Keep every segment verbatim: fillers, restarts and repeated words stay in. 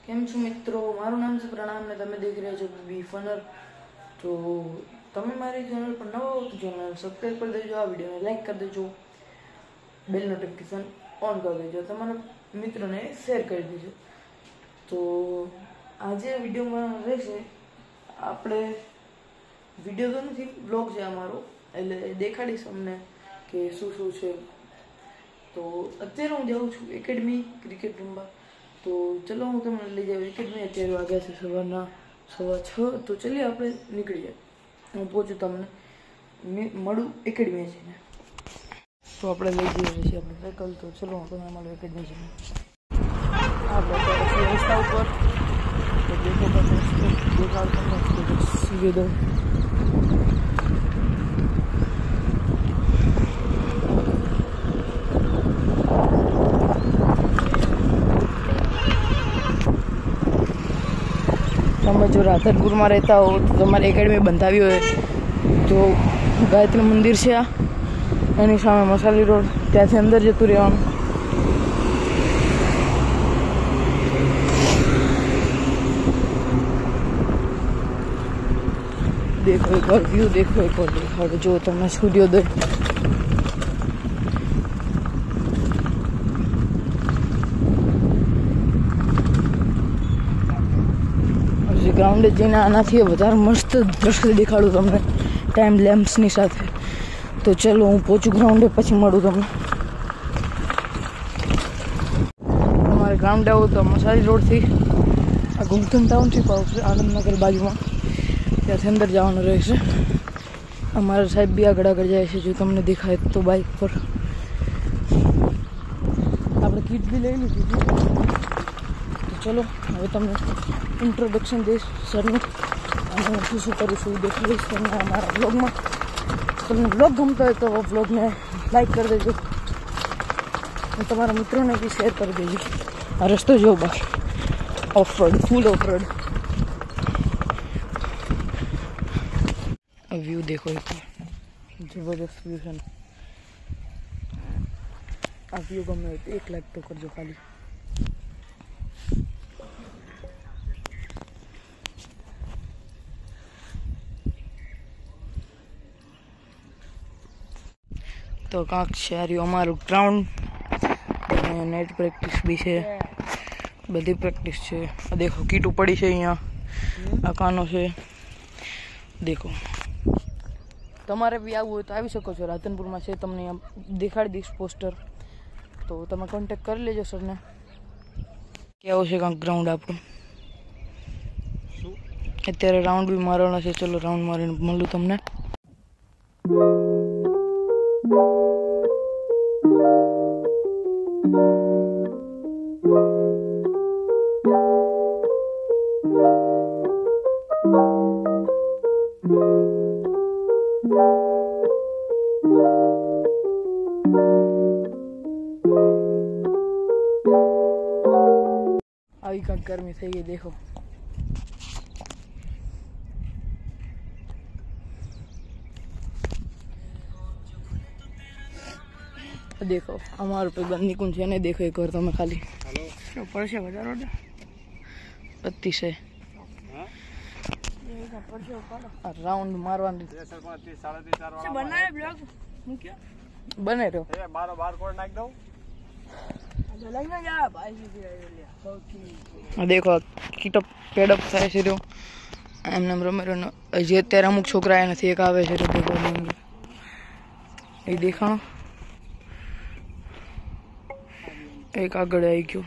કેમ છો મિત્રો, મારું નામ છે પ્રણામ ને તમે દેખી રહ્યા છો બી ફનર। તો તમે મારી ચેનલ પર નવા હો તો ચેનલ સબસ્ક્રાઈબ કરી દેજો, આ વિડીયોને લાઈક કરી દેજો, બેલ નોટિફિકેશન ઓન કરી દેજો, તમારા મિત્રોને શેર કરી દેજો। તો આજે વિડીયોમાં રહેશે આપણે વિડીયો તો નથી, બ્લોગ છે અમારો, એટલે દેખાડીશ અમને કે શું શું છે। તો અત્યારે હું જાઉં છું એકેડમી ક્રિકેટ રમવા। તો ચલો હું તમને લઈ જાઉં એકેડમી। અત્યારે વાગ્યા છે સવારના સવા છ। તો ચલીએ આપણે નીકળીએ, હું પહોંચું તમને મળું એકેડમી જઈને। તો આપણે લઈ જઈએ છીએ આપણે સાયકલ। તો ચલો હું તમને મળું એકેડમી જઈને। આપણે રસ્તા ઉપર દેખાડ તમને સીવે દઉં। તમે જો રાધનપુરમાં રહેતા હો તો તમારે એકેડમી બંધાવી હોય તો ગાયત્રી મંદિર છે આ, એની સામે મસાલી રોડ, ત્યાંથી અંદર જતું રહેવાનું। દેખો એક વાર વ્યૂ, દેખો એક વાર દેખાડો, જો તમને સૂર્યોદય। ગ્રાઉન્ડે જઈને આનાથી વધારે મસ્ત દ્રશ્ય દેખાડું તમને ટાઈમ લેમ્પ્સની સાથે। તો ચલો હું પહોંચું ગ્રાઉન્ડે, પછી મળું તમને। અમારે ગ્રાઉન્ડ આવું તો મસાલી રોડથી આ ગુમથન ટાઉનશીપ આવશે, આનંદનગર બાજુમાં, ત્યાંથી અંદર જવાનું રહેશે। અમારા સાહેબ બી આગળ આગળ જાય છે, જો તમને દેખાય તો બાઇક પર। આપણે કીટ બી લઈ લીધી છે। તો ચલો હવે તમને ઇન્ટ્રોડક્શન દઈશ સરનું, અને હું શું શું કરું છું દેખાડીશ તમને અમારા બ્લોગમાં। તમને બ્લોગ ગમતો હોય તો બ્લોગને લાઈક કરી દેજો અને તમારા મિત્રોને બી શેર કરી દેજો। આ રસ્તો જો બહાર off road, full off road. આ વ્યૂ દેખો, એક જબરદસ્ત વ્યૂ છે। આ વ્યૂ ગમે તો એક લાઈક તો કરજો ખાલી। તો કાંક છે આ રહ્યું અમારું ગ્રાઉન્ડ, નેટ પ્રેક્ટિસ બી છે, બધી પ્રેક્ટિસ છે। આ દેખો કીટું પડી છે અહીંયા, આ કાનો છે દેખો। તમારે બી આવવું હોય તો આવી શકો છો, રાધનપુરમાં છે, તમને અહીંયા દેખાડી દઈશ પોસ્ટર। તો તમે કોન્ટેક કરી લેજો સરને। કેવું છે કાંક ગ્રાઉન્ડ આપણું। અત્યારે રાઉન્ડ બી મારવાનો છે, ચલો રાઉન્ડ મારીને મળું તમને। આવી કાંક ગરમી થઈ ગઈ દેખો। देखो हमारे पे बंदी कौन से नहीं, देखो एक बार तो मैं खाली हेलो પડશે વધારો અતિશય રાઉન્ડ મારવાનું બનાવે બ્લોગ મૂક્યો બને રહ્યો એ મારો બારકોડ નાખ દઉં લઈને જા ભાઈ। દેખો કીટઅપ પેડઅપ થાય છે રહ્યો એમને રમે રહ્યો। હજી અત્યારે અમુક છોકરા એ નથી, એક આવે છે દેખો એ દેખાણો, એક આગળ આવી ગયો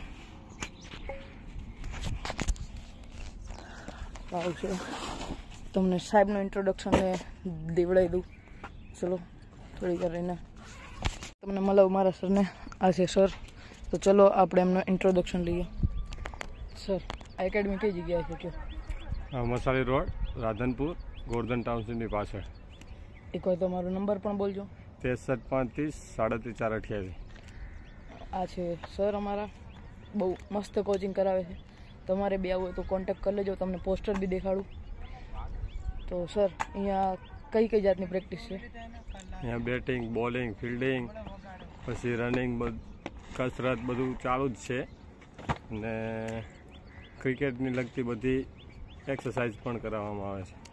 આવશે। તમને સાહેબનું ઇન્ટ્રોડક્શન ને દેવડાવી દઉં, ચલો થોડી કરીને તમને મળાવું મારા સરને। આ છે સર। તો ચલો આપણે એમનું ઇન્ટ્રોડક્શન લઈએ। સર આ એકેડમી કઈ જગ્યાએ છે કયો? મસાલી રોડ, રાધનપુર, ગોર્ધન ટાઉનશીપની પાછળ। એકવાર તમારો નંબર પણ બોલજો। ત્રેસઠ પાંત્રીસ સાડત્રીસ ચાર અઠ્યાવીસ। આ છે સર અમારા, બહુ મસ્ત કોચિંગ કરાવે છે। તમારે બી આવવું હોય તો કોન્ટેક્ટ કરી લેજો, તમને પોસ્ટર બી દેખાડું। તો સર અહીંયા કઈ કઈ જાતની પ્રેક્ટિસ છે? અહીંયા બેટિંગ, બોલિંગ, ફિલ્ડિંગ, પછી રનિંગ, કસરત બધું ચાલુ જ છે। અને ક્રિકેટની લગતી બધી એક્સરસાઇઝ પણ કરાવવામાં આવે છે.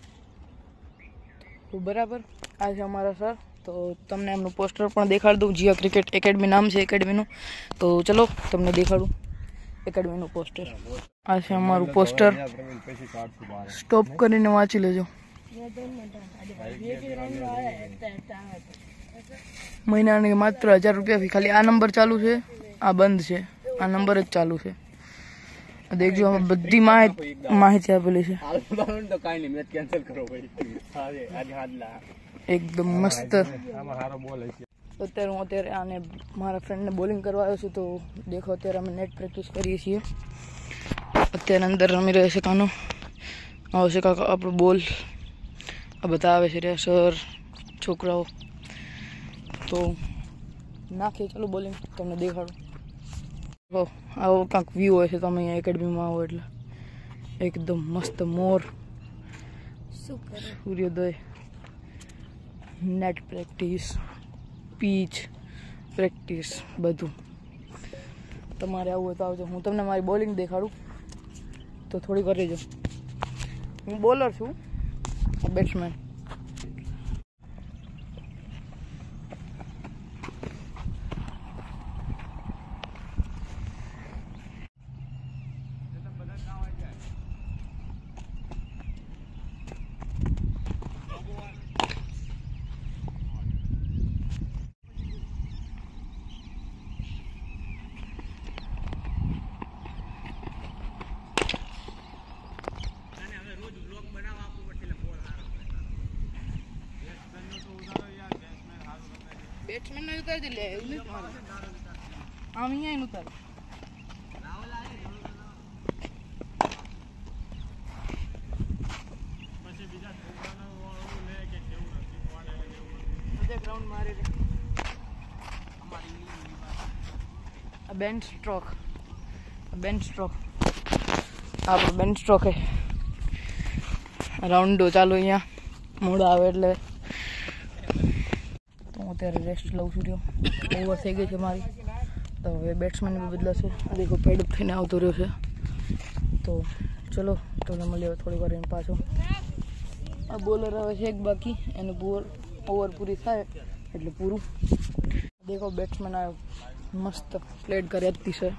તો બરાબર, આ છે અમારા સર. તો તમને એમનું પોસ્ટર પણ દેખાડી દઉં. જીયા ક્રિકેટ એકેડમી નામ છે એકેડમીનું. તો ચલો તમને દેખાડું એકેડમીનું પોસ્ટર. આ છે અમારું પોસ્ટર. સ્ટોપ કરીને વાંચી લેજો. મહિનાની માત્ર હજાર રૂપિયા ફી. ખાલી આ નંબર ચાલુ છે, આ બંધ છે, આ નંબર જ ચાલુ છે. દેખજો અમે બધી માહિતી માહિતી આપેલી છે. એકદમ મસ્ત. અત્યારે હું અત્યારે આને મારા ફ્રેન્ડને બોલિંગ કરવા આવ્યો છું. તો દેખો અત્યારે અમે નેટ પ્રેક્ટિસ કરીએ છીએ. અત્યારે અંદર રમી રહ્યો છે કાનો. આવશે કાકા આપણો બોલ. આ બધા આવે છે રહ્યા સર છોકરાઓ. તો નાખીએ ચાલો બોલિંગ, તમને દેખાડું. હો આવો કાંક વ્યૂ હોય છે. તમે અહીંયા એકેડમીમાં આવો એટલે એકદમ મસ્ત મોર, સૂર્યોદય, નેટ પ્રેક્ટિસ, પીચ પ્રેક્ટિસ બધું. તમારે આવું હોય તો આવજો. હું તમને મારી બોલિંગ દેખાડું તો થોડી કરી જો. હું બોલર છું, બેટ્સમેન. બેટ્સમેન ને ઉતારી દે. લે એવું નહીં મારે. આમ અહીંયા ઉતાર. પછી બીજા છોકરાનો ઓલું લે કે કેવું નથી કોણ આવે કેવું નથી. ગ્રાઉન્ડ મારે રે. અમારી આ બેન્ચ સ્ટ્રોક. બેન્ચ સ્ટ્રોક આપણો બેન્ચ સ્ટ્રોક હે. રાઉન્ડો ચાલુ અહીંયા મોડા આવે એટલે. અત્યારે રેસ્ટ લઉં છું. રહ્યો ઓવર થઈ ગઈ છે મારી. તો હવે બેટ્સમેન બી બદલાશે. આ દેખો પેડઅપ થઈને આવતો રહ્યો છે. તો ચલો તમને મળીએ થોડી વાર એને પાછો. આ બોલર આવે છે એક બાકી, એને બોલ ઓવર પૂરી થાય એટલે પૂરું. દેખો બેટ્સમેન આવ્યો, મસ્ત પ્લેડ કરે અતિશય.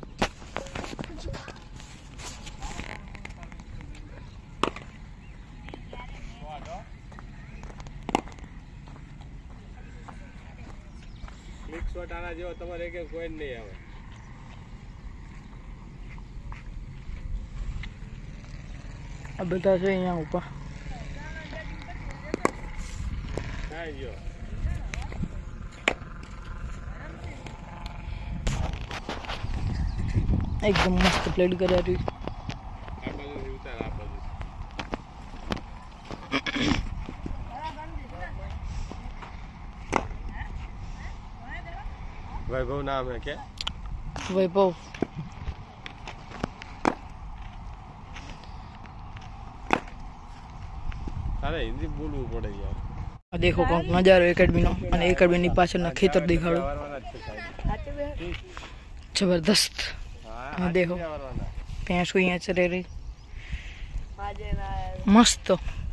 શોટ આના જેવો તમારે કે કોઈ નહીં આવે. આ બધા છે અહીંયા ઉપર. એકદમ મસ્ત પ્લેડ કર્યા હતી. वैभव नाम है क्या? वैभव. अरे हिंदी बोलવું પડે યાર. આ દેખો કોક નજારો એકેડમીનો, અને એકેડમીની પાછળના ખેતર દેખાડો. જબરદસ્ત. આ દેખો ભેંસો અહીંયા ચરે રહી મસ્ત.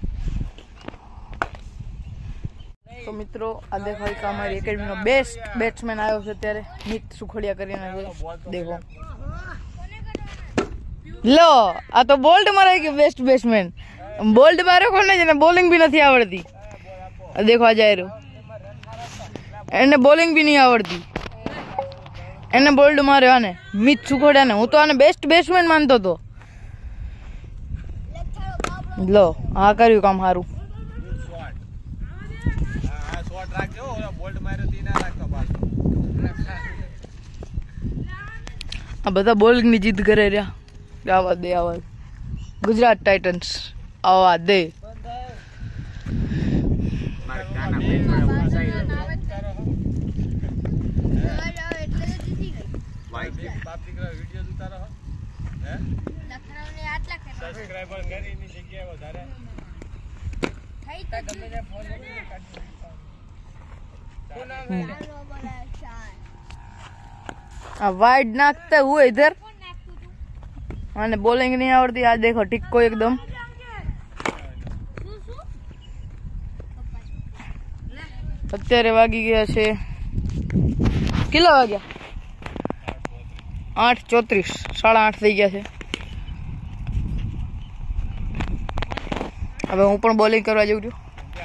તો મિત્રો આ દેખો એક અમારી એકેડમીનો બેસ્ટ બેટ્સમેન આવ્યો છે અત્યારે, મિત સુખડિયા કરીને છે. દેખો લો, આ તો બોલ્ડ મારે કે બેસ્ટ બેટ્સમેન. બોલ્ડ માર્યો કોને જેને બોલિંગ બી નથી આવડતી. દેખો આ જાય રહ્યો, એને બોલિંગ બી નહીં આવડતી. એને બોલ્ડ માર્યો આને, મિત સુખડિયાને. હું તો આને બેસ્ટ બેટ્સમેન માનતો હતો. લો હા કર્યું કામ સારું. આ બધા બોલિંગ ની જીત કરે રહ્યા. આવા દે આવા ગુજરાત ટાઇટન્સ આવા દે. वाइड नाखते हुए इधर आने बोलिंग नहीं आवड़ती। आज देखो टिक्को एकदम અત્યારે વાગી ગયા છે કેટલા વાગ્યા આઠ ચોત્રીસ સાડા આઠ થઈ ગયા છે। હવે હું પણ બોલિંગ કરવા જઉં છું।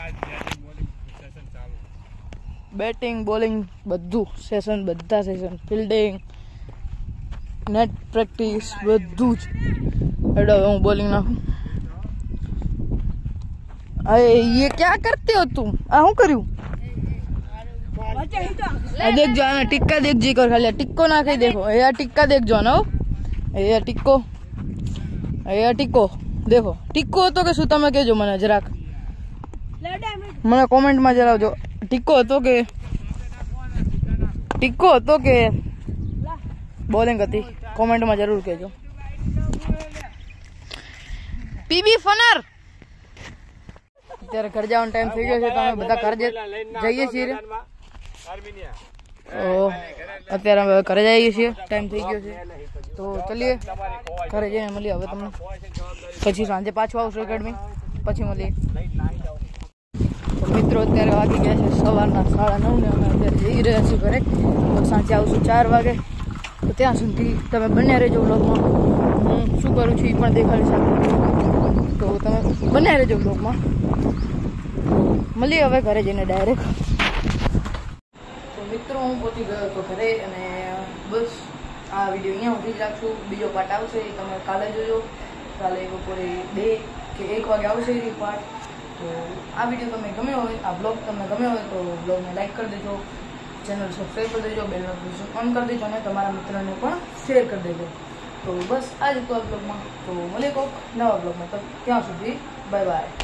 બેટિંગ બોલિંગ બધું સેશન બધા સેશન ફિલ્ડિંગ नेट प्रैक्टिस બધું જ। एडो હું બોલિંग નાખું। अरे ये क्या करते हो तुम? आ હું કર્યું? देख जो ना टिक्का देख जी कर खाली टिक्को ना खाई देखो ये टिक्का देख जो ना ये टिक्को ये टिक्को देखो टिक्को तो के शू तमे कहो मने जराक मने कमेंट में जरावजो टिक्को तो के टिक्को तो के बोलिंग हती कमेंट में जरूर कहो। पीबी फनर અત્યારે ઘર જવાનો ટાઈમ થઈ ગયો છે તો અમે બધા ઘર જઈએ છીએ। તો અત્યારે અમે ઘરે જઈએ છીએ ટાઈમ થઈ ગયો છે તો ચલીએ ઘરે જઈને મળીએ હવે તમને પછી સાંજે પાછું આવશું એકેડમી પછી મળીએ। તો મિત્રો અત્યારે વાગી ગયા છે સવારના સાડા નવ ને અમે અત્યારે જઈ રહ્યા છીએ ઘરે તો સાંજે આવશું ચાર વાગે તો ત્યાં સુધી તમે બન્યા રહેજો વ્લોગમાં હું શું કરું છું એ પણ દેખાડી શકું તો તમે બન્યા રહેજો વ્લોગમાં। મળીએ હવે ઘરે જઈને ડાયરેક્ટ। તો મિત્રો હું પહોંચી ગયો હતો ઘરે અને બસ આ વિડીયો અહીંયા સુધી જ રાખશું। બીજો પાર્ટ આવશે એ તમે કાલે જોજો કાલે બપોરે બે કે એક વાગે આવશે એ પાર્ટ। તો આ વિડીયો તમને ગમ્યો હોય આ બ્લોગ તમને ગમ્યો હોય તો બ્લોગને લાઈક કરી દેજો ચેનલ સબસ્ક્રાઈબ કરી દેજો બેલ નોટિફિકેશન ઓન કરી દેજો અને તમારા મિત્રોને પણ શેર કરી દેજો। તો બસ આ જ હતો આ બ્લોગમાં તો મળીએ કોઈક નવા બ્લોગમાં તો ત્યાં સુધી બાય બાય।